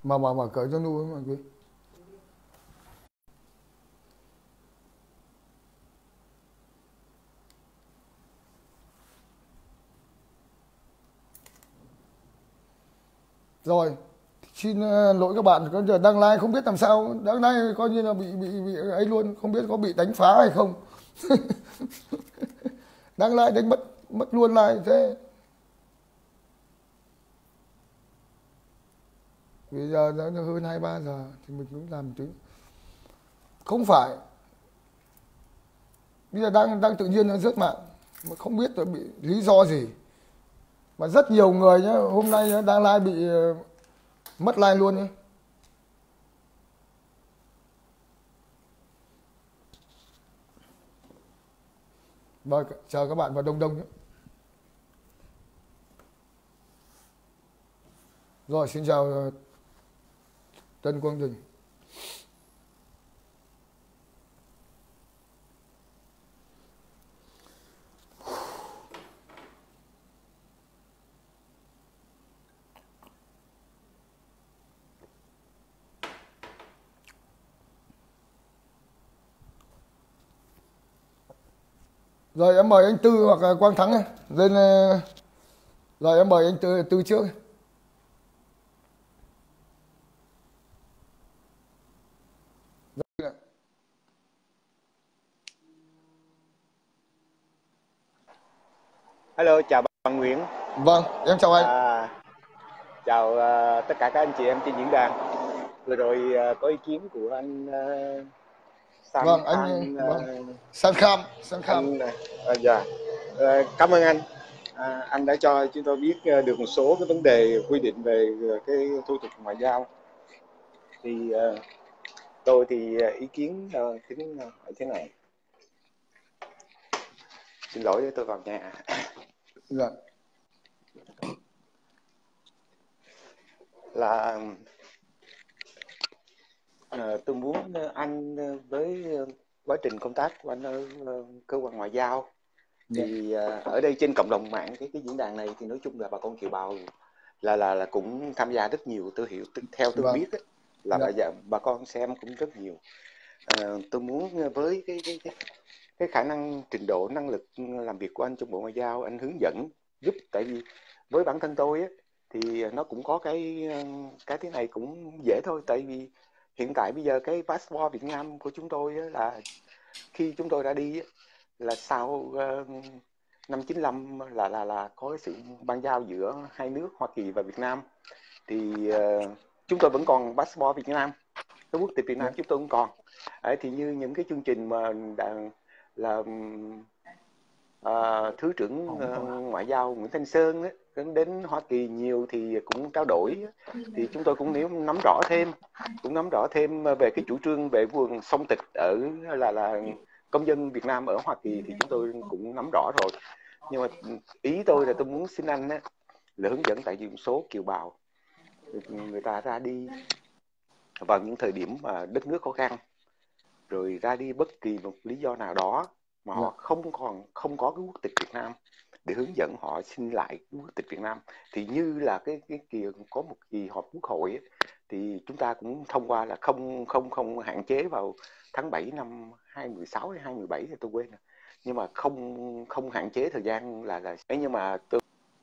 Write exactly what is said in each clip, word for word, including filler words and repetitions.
mà mà mà cởi cho nu mà quý. Rồi, xin ờ, lỗi các bạn, có giờ đăng like không biết làm sao, đăng like coi như là bị bị bị ấy luôn, không biết có bị đánh phá hay không. Đăng like đánh mất mất luôn like thế. Bây giờ đã hơn hai ba giờ thì mình cũng làm chứ. Không phải. Bây giờ đang đang tự nhiên nó rớt mạng mà không biết là bị lý do gì. Mà rất nhiều người nhá, hôm nay nhá, đang like bị ờ, mất like luôn nhá. Vâng, chào các bạn vào đông đông nhé. Rồi, xin chào ờ, Tân Quang Đình. Rồi em mời anh Tư hoặc là Quang Thắng này. Lên ờ, rồi em mời anh Tư, Tư trước. Hello, chào bạn Nguyễn. Vâng, em chào anh. À, chào à, tất cả các anh chị em trên diễn đàn. Vừa rồi à, có ý kiến của anh à, Sam Vâng, anh ờ, Khan, à, vâng. San Kham, San Kham. anh à, dạ. À, cảm ơn anh. À, anh đã cho chúng tôi biết à, được một số cái vấn đề quy định về à, cái thủ tục ngoại giao. Thì à, tôi thì à, ý kiến à, tính hỏi thế này. Xin lỗi tôi vào nhà. Dạ. Là à, tôi muốn anh với quá trình công tác của anh ở cơ quan ngoại giao Dạ. thì à, ở đây trên cộng đồng mạng cái cái diễn đàn này thì nói chung là bà con kiều bào là là là cũng tham gia rất nhiều. Tôi hiểu theo tôi Vâng. biết ấy, là Dạ. bà dạ, bà con xem cũng rất nhiều. À, tôi muốn với cái cái cái cái khả năng trình độ năng lực làm việc của anh trong bộ ngoại giao, anh hướng dẫn giúp. Tại vì với bản thân tôi ấy, thì nó cũng có cái cái thế này cũng dễ thôi. Tại vì hiện tại bây giờ cái passport Việt Nam của chúng tôi ấy, là khi chúng tôi ra đi ấy, là sau uh, năm chín lăm là là là có cái sự ban giao giữa hai nước Hoa Kỳ và Việt Nam, thì uh, chúng tôi vẫn còn passport Việt Nam, cái quốc tịch Việt Dạ. Nam chúng tôi cũng còn. Đấy, thì như những cái chương trình mà đã, là uh, thứ trưởng uh, ngoại giao Nguyễn Thanh Sơn ấy, đến Hoa Kỳ nhiều thì cũng trao đổi, thì chúng tôi cũng nếu nắm rõ thêm cũng nắm rõ thêm về cái chủ trương về vùng song tịch ở là là công dân Việt Nam ở Hoa Kỳ thì chúng tôi cũng nắm rõ rồi. Nhưng mà ý tôi là tôi muốn xin anh ấy, là hướng dẫn. Tại vì một số kiều bào người ta ra đi vào những thời điểm mà đất nước khó khăn, rồi ra đi bất kỳ một lý do nào đó mà Dạ. họ không còn không có cái quốc tịch Việt Nam, để hướng dẫn họ xin lại quốc tịch Việt Nam. Thì như là cái cái kỳ có một kỳ họp quốc hội ấy, thì chúng ta cũng thông qua là không không không hạn chế vào tháng bảy năm hai không một sáu hay hai không một bảy thì tôi quên rồi. Nhưng mà không không hạn chế thời gian là là ấy. Nhưng mà tôi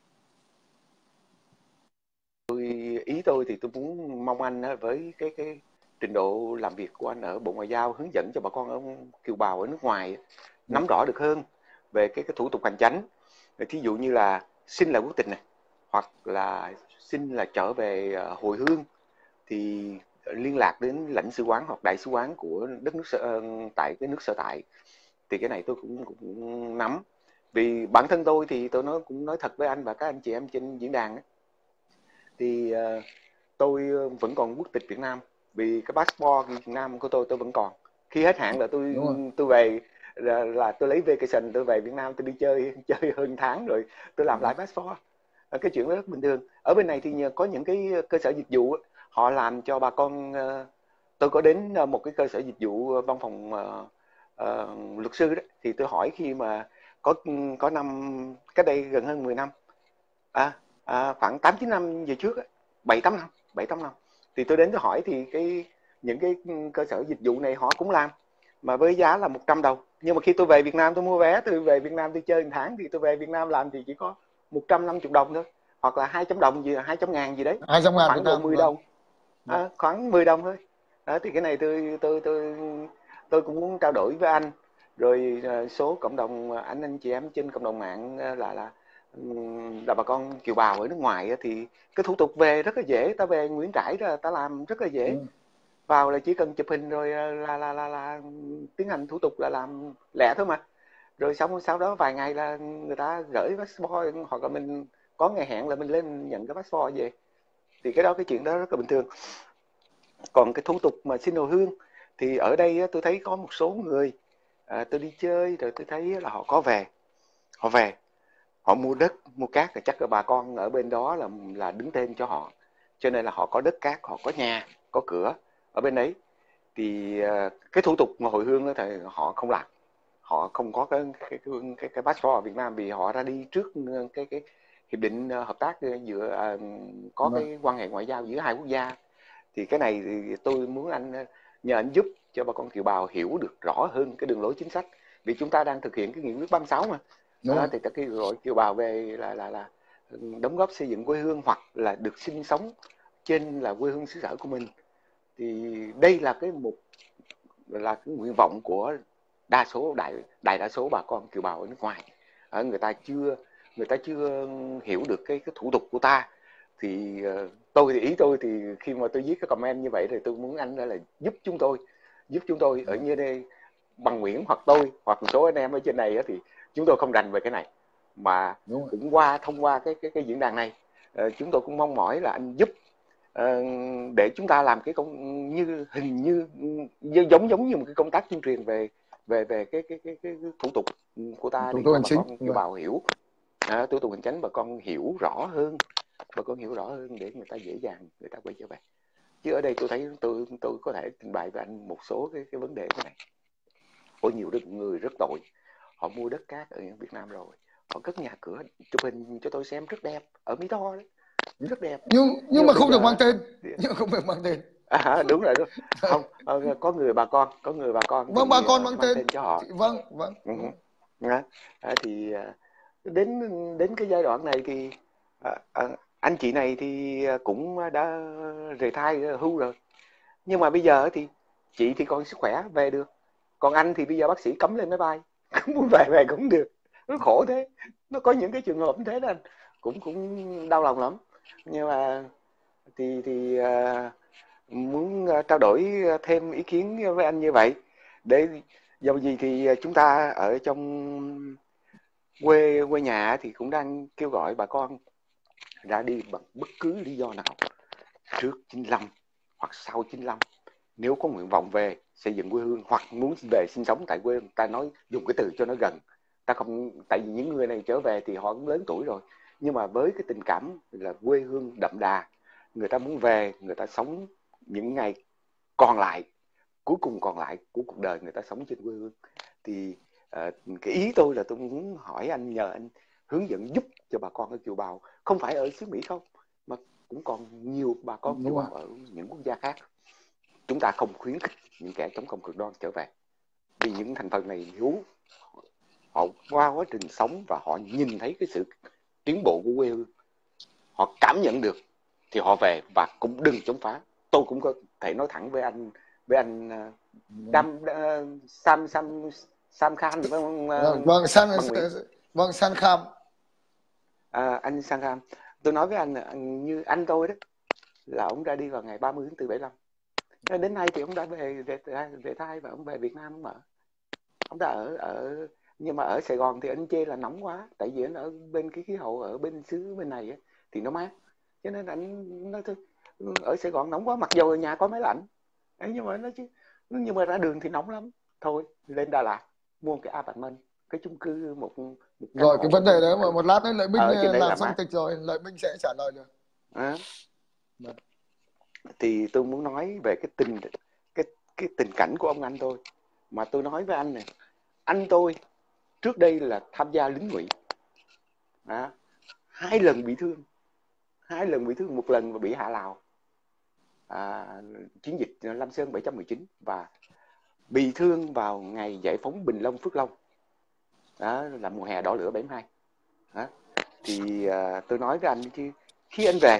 ý tôi thì tôi muốn mong anh với cái cái trình độ làm việc của anh ở Bộ Ngoại giao hướng dẫn cho bà con ở kiều bào ở nước ngoài Dạ. nắm rõ được hơn về cái cái thủ tục hành chánh. Thí dụ như là xin lại quốc tịch này, hoặc là xin là trở về hồi hương, thì liên lạc đến lãnh sự quán hoặc đại sứ quán của đất nước sở, tại cái nước sở tại. Thì cái này tôi cũng, cũng nắm. Vì bản thân tôi thì tôi nói cũng nói thật với anh và các anh chị em trên diễn đàn ấy, thì uh, tôi vẫn còn quốc tịch Việt Nam. Vì cái passport Việt Nam của tôi tôi vẫn còn. Khi hết hạn là tôi Đúng rồi. tôi về là, là tôi lấy vacation, tôi về Việt Nam, tôi đi chơi chơi hơn tháng rồi tôi làm lại passport. Cái chuyện đó rất bình thường. Ở bên này thì có những cái cơ sở dịch vụ họ làm cho bà con. Tôi có đến một cái cơ sở dịch vụ văn phòng uh, uh, luật sư đó, thì tôi hỏi khi mà có có năm cách đây gần hơn mười năm, à, à, khoảng tám chín năm về trước, bảy tám năm bảy tám năm, Thì tôi đến tôi hỏi thì cái những cái cơ sở dịch vụ này họ cũng làm mà với giá là một trăm đồng. Nhưng mà khi tôi về Việt Nam tôi mua vé, tôi về Việt Nam tôi chơi một tháng thì tôi về Việt Nam làm thì chỉ có một trăm năm mươi đồng thôi, hoặc là hai trăm đồng gì, hai trăm ngàn gì đấy, hai trăm ngàn Việt khoảng độ Nam, mười vâng. đồng, à, khoảng mười đồng thôi. Đó, thì cái này tôi tôi tôi tôi cũng muốn trao đổi với anh, rồi số cộng đồng anh anh chị em trên cộng đồng mạng là là là bà con kiều bào ở nước ngoài thì cái thủ tục về rất là dễ. Ta về Nguyễn Trãi ra ta làm rất là dễ, vào là chỉ cần chụp hình rồi là là là, là, là tiến hành thủ tục là làm lẹ thôi mà. Rồi xong sau đó vài ngày là người ta gửi passport, hoặc là mình có ngày hẹn là mình lên nhận cái passport về. Thì cái đó cái chuyện đó rất là bình thường. Còn cái thủ tục mà xin hồi hương thì ở đây tôi thấy có một số người, à, tôi đi chơi rồi tôi thấy là họ có về, họ về họ mua đất mua cát, thì chắc là bà con ở bên đó là là đứng tên cho họ, cho nên là họ có đất cát, họ có nhà có cửa ở bên đấy. Thì cái thủ tục mà hồi hương đó thì họ không làm, họ không có cái cái cái cái, cái passport ở Việt Nam, vì họ ra đi trước cái cái hiệp định hợp tác giữa à, có cái quan hệ ngoại giao giữa hai quốc gia. Thì cái này thì tôi muốn anh nhờ anh giúp cho bà con kiều bào hiểu được rõ hơn cái đường lối chính sách, vì chúng ta đang thực hiện cái nghị quyết ba mươi sáu mà. Đó, thì các cái gọi kiều bào về là là là đóng góp xây dựng quê hương hoặc là được sinh sống trên là quê hương xứ sở của mình. Thì đây là cái một là cái nguyện vọng của đa số đại đại đa số bà con kiều bào ở nước ngoài. Ở người ta chưa người ta chưa hiểu được cái cái thủ tục của ta. Thì uh, tôi thì ý tôi thì khi mà tôi viết cái comment như vậy thì tôi muốn anh là giúp chúng tôi giúp chúng tôi ở như đây bằng Nguyễn hoặc tôi hoặc một số anh em ở trên này thì chúng tôi không rành về cái này, mà cũng qua thông qua cái cái cái diễn đàn này, uh, chúng tôi cũng mong mỏi là anh giúp uh, để chúng ta làm cái công như hình như, như giống giống như một cái công tác tuyên truyền về về về cái cái cái, cái, cái thủ tục của ta, để cho bà con kiều bào hiểu, à, thủ tục hành chính bà con hiểu rõ hơn, bà con hiểu rõ hơn để người ta dễ dàng người ta quay trở về. Chứ ở đây tôi thấy tôi tôi có thể trình bày với anh một số cái cái vấn đề thế này. Có nhiều người rất tội, họ mua đất cát ở Việt Nam rồi, họ cất nhà cửa chụp hình cho tôi xem rất đẹp ở Mỹ Tho đấy, rất đẹp, nhưng nhưng, nhưng mà không giờ... được mang tên, nhưng không được mang tên. À, đúng rồi, đúng. Không, có người bà con, có người bà con, vâng, bà con mang, mang tên. tên cho họ. Vâng, vâng. Ừ. À, thì đến đến cái giai đoạn này thì à, à, anh chị này thì cũng đã rời thai hưu rồi, nhưng mà bây giờ thì chị thì còn sức khỏe về được, còn anh thì bây giờ bác sĩ cấm lên máy bay, muốn về về cũng được, nó khổ thế. Nó có những cái trường hợp như thế nên cũng cũng đau lòng lắm. Nhưng mà thì thì uh, muốn trao đổi thêm ý kiến với anh như vậy, để dầu gì thì chúng ta ở trong quê quê nhà thì cũng đang kêu gọi bà con ra đi bằng bất cứ lý do nào trước chín lăm hoặc sau chín lăm, nếu có nguyện vọng về xây dựng quê hương hoặc muốn về sinh sống tại quê hương. Ta nói dùng cái từ cho nó gần, ta không, tại vì những người này trở về thì họ cũng lớn tuổi rồi, nhưng mà với cái tình cảm là quê hương đậm đà, người ta muốn về, người ta sống những ngày còn lại, cuối cùng còn lại của cuộc đời người ta sống trên quê hương. Thì uh, cái ý tôi là tôi muốn hỏi anh, nhờ anh hướng dẫn giúp cho bà con ở kiều bào, không phải ở xứ Mỹ không, mà cũng còn nhiều bà con kiều bào ở những quốc gia khác. Chúng ta không khuyến khích những kẻ chống cộng cực đoan trở về, vì những thành phần này nếu họ qua quá trình sống và họ nhìn thấy cái sự tiến bộ của quê hương, họ cảm nhận được thì họ về, và cũng đừng chống phá. Tôi cũng có thể nói thẳng với anh với anh Đam uh, Sam Sam Sam Khan phải không? Uh, vâng, San vâng San Kham. À, anh Sang Kham, tôi nói với anh, anh như anh tôi đó là ông ra đi vào ngày ba mươi tháng tư bảy lăm. Đến nay thì ông đã về về về thai và ông về Việt Nam mà. Ông đã ở ở nhưng mà ở Sài Gòn thì anh chê là nóng quá, tại vì anh ở bên cái khí hậu ở bên xứ bên này ấy, thì nó mát, cho nên anh nói thôi ở Sài Gòn nóng quá, mặc dù ở nhà có máy lạnh ấy, nhưng mà nó chứ nhưng mà ra đường thì nóng lắm, thôi lên Đà Lạt mua một cái apartment, cái chung cư một, một rồi cái vấn đề đấy mà một lát nữa Lợi Minh làm phân tịch rồi Lợi Minh sẽ trả lời được. À. Thì tôi muốn nói về cái tình cái cái tình cảnh của ông anh tôi, mà tôi nói với anh này, anh tôi trước đây là tham gia lính ngụy, à, hai lần bị thương hai lần bị thương một lần mà bị hạ Lào, à, chiến dịch Lam Sơn bảy một chín và bị thương vào ngày giải phóng Bình Long Phước Long, đó là mùa hè đỏ lửa bảy hai. Đó. Thì à, tôi nói với anh chứ khi anh về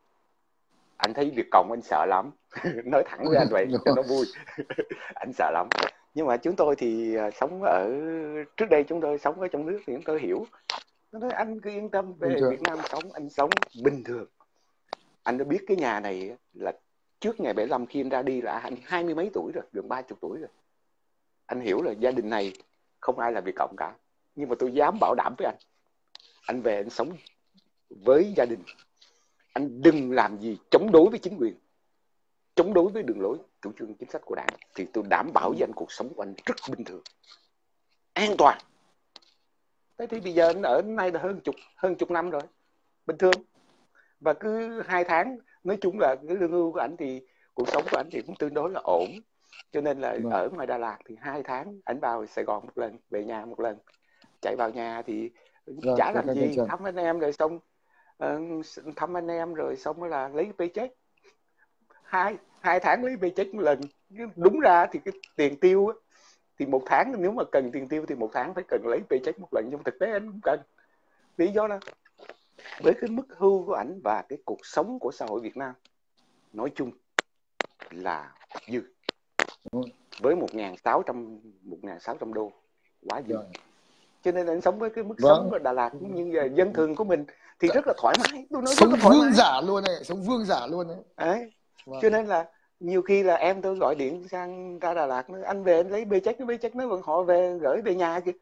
anh thấy Việt Cộng anh sợ lắm. Nói thẳng với anh vậy cho nó vui. Anh sợ lắm. Nhưng mà chúng tôi thì sống ở trước đây chúng tôi sống ở trong nước thì chúng tôi hiểu. Nó nói anh cứ yên tâm về Việt Nam sống, anh sống bình thường. Anh đã biết cái nhà này là trước ngày bảy mươi lăm khi anh ra đi là anh hai mươi mấy tuổi rồi, gần ba mươi tuổi rồi. Anh hiểu là gia đình này không ai là Việt Cộng cả. Nhưng mà tôi dám bảo đảm với anh, anh về anh sống với gia đình, anh đừng làm gì chống đối với chính quyền, chống đối với đường lối chủ trương chính sách của Đảng, thì tôi đảm bảo với anh cuộc sống của anh rất bình thường, an toàn. Thế thì bây giờ anh ở nay là hơn chục hơn chục năm rồi, bình thường. Và cứ hai tháng, nói chung là cái lương hưu của anh thì cuộc sống của anh thì cũng tương đối là ổn. Cho nên là vâng. Ở ngoài Đà Lạt thì hai tháng anh vào Sài Gòn một lần, về nhà một lần. Chạy vào nhà thì vâng, chả làm gì, thăm anh em rồi xong uh, thăm anh em rồi xong là lấy paycheck. Hai, hai tháng lấy paycheck một lần. Đúng ra thì cái tiền tiêu á, thì một tháng nếu mà cần tiền tiêu thì một tháng phải cần lấy paycheck một lần, nhưng thực tế anh không cần. Lý do là với cái mức hưu của ảnh và cái cuộc sống của xã hội Việt Nam nói chung là dư. Với một nghìn sáu trăm đô quá dư. Cho nên anh sống với cái mức vâng. sống ở Đà Lạt cũng như dân thường của mình thì rất là thoải mái. Tôi nói sống rất là thoải vương mái. giả luôn này, sống vương giả luôn đấy. Đấy. Vâng. Cho nên là nhiều khi là em tôi gọi điện sang ra Đà Lạt, nói, anh về anh lấy bê check, nó bê check nó vẫn họ về gửi về nhà kìa.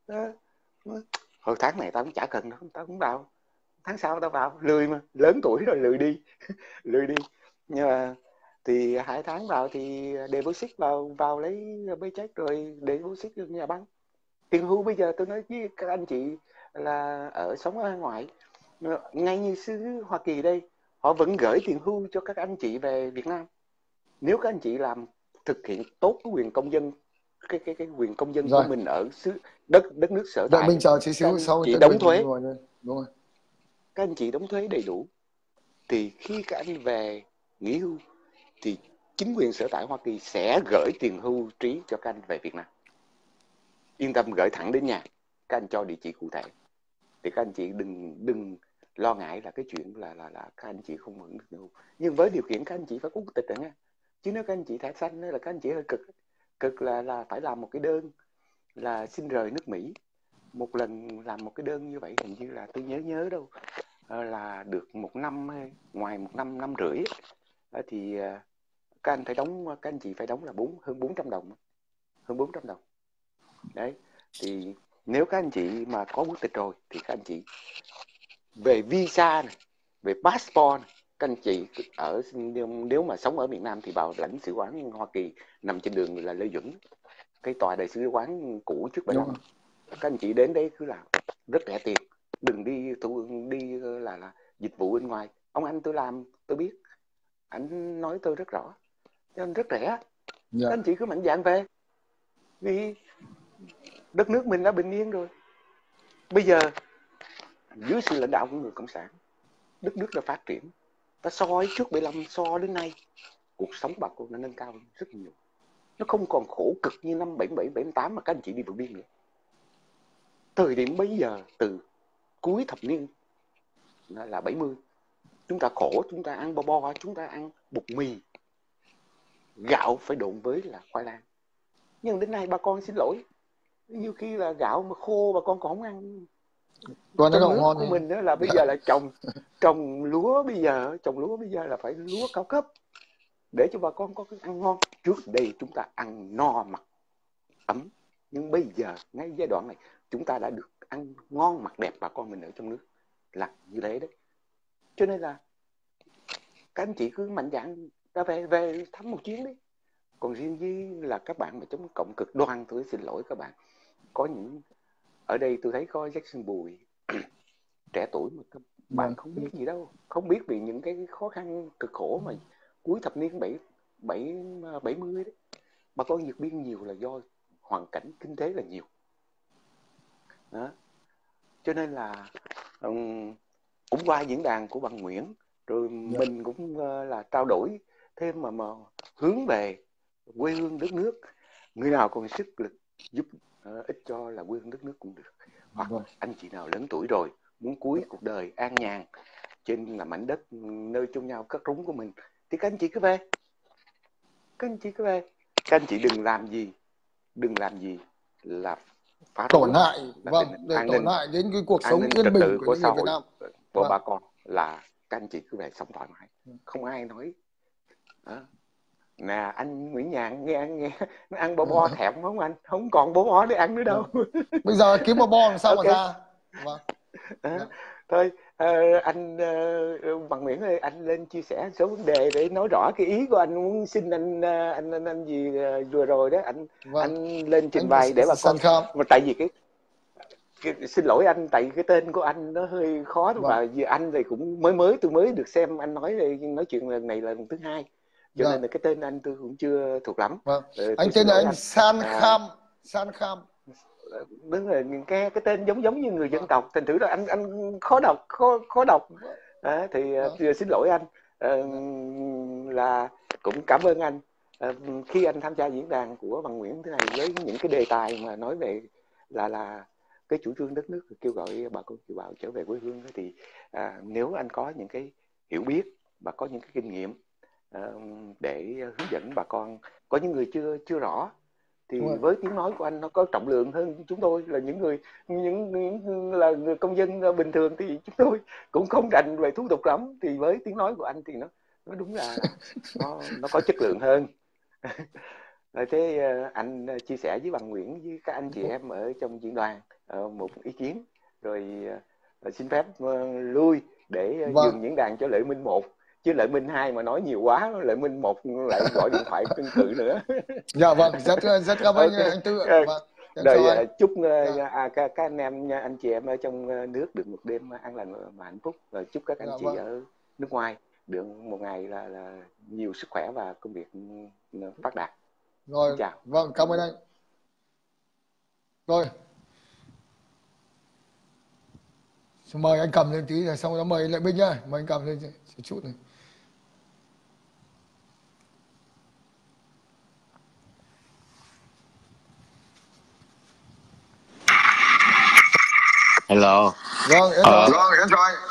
Hồi tháng này tao cũng chả cần đâu, tao cũng vào. Tháng sau tao vào, lười mà, lớn tuổi rồi lười đi. Lười đi. Nhưng mà thì hai tháng vào thì deposit vào vào lấy paycheck rồi deposit ở nhà băng. Tiền hưu bây giờ tôi nói với các anh chị là ở sống ở ngoài, ngay như xứ Hoa Kỳ đây, họ vẫn gửi tiền hưu cho các anh chị về Việt Nam. Nếu các anh chị làm thực hiện tốt cái quyền công dân, cái cái cái quyền công dân rồi. Của mình ở xứ đất đất nước sở tại. Đợi mình chờ chị xíu sau chị đóng thuế. Đúng rồi. Các anh chị đóng thuế đầy đủ. Thì khi các anh về nghỉ hưu thì chính quyền sở tại Hoa Kỳ sẽ gửi tiền hưu trí cho các anh về Việt Nam. Yên tâm, gửi thẳng đến nhà, các anh cho địa chỉ cụ thể. Thì các anh chị đừng đừng lo ngại là cái chuyện là là là các anh chị không hưởng được tiền hưu. Nhưng với điều kiện các anh chị phải có quốc tịch rồi nha. Chứ nếu các anh chị thẻ xanh là các anh chị hơi cực. Cực là là phải làm một cái đơn là xin rời nước Mỹ. Một lần làm một cái đơn như vậy hình như là tôi nhớ nhớ đâu là được một năm hay ngoài một năm năm rưỡi thì các anh phải đóng, các anh chị phải đóng là bốn hơn bốn trăm đồng, hơn bốn trăm đồng. Đấy, thì nếu các anh chị mà có quốc tịch rồi thì các anh chị về visa này, về passport này, các anh chị ở nếu mà sống ở miền Nam thì vào lãnh sự quán Hoa Kỳ nằm trên đường là Lê Duẩn, cái tòa đại sứ quán cũ trước bảy mươi lăm. Các anh chị đến đấy cứ làm rất rẻ tiền, đừng đi tu đi là là dịch vụ bên ngoài. Ông anh tôi làm tôi biết, anh nói tôi rất rõ, cho nên rất rẻ. Yeah. Các anh chị cứ mạnh dạn về, vì đất nước mình đã bình yên rồi. Bây giờ dưới sự lãnh đạo của người cộng sản, đất nước đã phát triển. Ta so với trước bảy mươi lăm, so đến nay, cuộc sống bà con đã nâng cao rất nhiều. Nó không còn khổ cực như năm bảy mươi bảy, bảy mươi tám mà các anh chị đi vượt biên nữa. Thời điểm bây giờ, từ cuối thập niên là bảy mươi, chúng ta khổ, chúng ta ăn bo bo, chúng ta ăn bột mì, gạo phải độn với là khoai lang. Nhưng đến nay bà con xin lỗi, nhiều khi là gạo mà khô bà con còn không ăn. Còn trong nước của mình đó là bây giờ là trồng trồng lúa bây giờ trồng lúa bây giờ là phải lúa cao cấp để cho bà con có cái ăn ngon. Trước đây chúng ta ăn no mặc ấm, nhưng bây giờ ngay giai đoạn này chúng ta đã được ăn ngon mặc đẹp, bà con mình ở trong nước là như thế đấy. Cho nên là các anh chị cứ mạnh dạn ra về về thăm một chuyến đi. Còn riêng với là các bạn mà chống cộng cực đoan, tôi xin lỗi các bạn. Có những ở đây tôi thấy có Jackson Bùi trẻ tuổi mà các bạn không biết gì đâu, không biết vì những cái khó khăn cực khổ mà cuối thập niên bảy bảy bảy mươi đấy, bà con vượt biên nhiều là do hoàn cảnh kinh tế là nhiều đó. Cho nên là um, cũng qua diễn đàn của bạn Nguyễn rồi yeah. mình cũng uh, là trao đổi thêm mà mà hướng về quê hương đất nước. Người nào còn sức lực giúp uh, ích cho là quê hương đất nước cũng được. Hoặc Vâng. anh chị nào lớn tuổi rồi muốn cuối cuộc đời an nhàn trên là mảnh đất nơi chung nhau cất rúng của mình thì các anh chị cứ về, các anh chị cứ về, các anh chị đừng làm gì đừng làm gì là phá Tổn rối hại, là vâng, tình hình để an tổn ninh hại đến cái cuộc an sống ninh yên trật bình tự của của những xã người Việt hội Nam. của Vâng. bà con, là các anh chị cứ về sống thoải mái, không ai nói. Đó. Nè anh Nguyễn Nhàn nghe nghe nó ăn bo bo thèm không anh, không còn bo bo để ăn nữa đâu. Vâng. Bây giờ kiếm một bo làm sao Ok. mà ra. Vâng. À, Vâng. thôi uh, anh uh, Bằng Nguyễn ơi, anh lên chia sẻ số vấn đề để nói rõ cái ý của anh muốn xin anh uh, anh, anh anh gì uh, vừa rồi đó anh. Vâng. Anh lên trình Anh bày để bà con. sẵn khám. Mà tại vì cái, cái xin lỗi anh, tại cái tên của anh nó hơi khó đó, Vâng. và vì anh thì cũng mới mới tôi mới được xem anh nói nói chuyện lần này là lần thứ hai, cho Dạ. nên là cái tên anh tôi cũng chưa thuộc lắm. Vâng. Ờ, Anh tên là anh, anh San à, Kham. San Kham. Đúng rồi, cái cái tên giống giống như người dân tộc, thành thử là anh anh khó đọc, khó khó đọc. À, thì Vâng. xin lỗi anh. À, là cũng cảm ơn anh. À, khi anh tham gia diễn đàn của Bằng Nguyễn thế này với những cái đề tài mà nói về là là cái chủ trương đất nước, kêu gọi bà con kiều bào trở về quê hương, thì à, nếu anh có những cái hiểu biết và có những cái kinh nghiệm à, để hướng dẫn bà con, có những người chưa chưa rõ thì với tiếng nói của anh nó có trọng lượng hơn chúng tôi là những người những, những là người công dân bình thường, thì chúng tôi cũng không rành về thủ tục lắm, thì với tiếng nói của anh thì nó nó đúng là nó nó có chất lượng hơn. Thế anh chia sẻ với Bằng Nguyễn với các anh chị em ở trong diễn đoàn một ý kiến rồi xin phép lui để vâng. dừng diễn đàn cho Lợi Minh một, chứ Lợi Minh hai mà nói nhiều quá Lợi Minh một lại gọi điện thoại tương tự nữa. Dạ vâng, rất rất cảm ơn okay. Anh Tư. Vâng. Rồi chúc dạ. à, các, các anh em anh chị em ở trong nước được một đêm an lành và hạnh phúc, và chúc các anh dạ, chị vâng. ở nước ngoài được một ngày là, là nhiều sức khỏe và công việc phát đạt. Rồi, xin chào. Vâng, cảm ơn anh. Rồi. Mời anh cầm lên tí rồi xong đó mời Lợi Minh nhá, mời anh cầm lên chút này. Hello. Vâng, em chào anh. Vâng, em chào anh.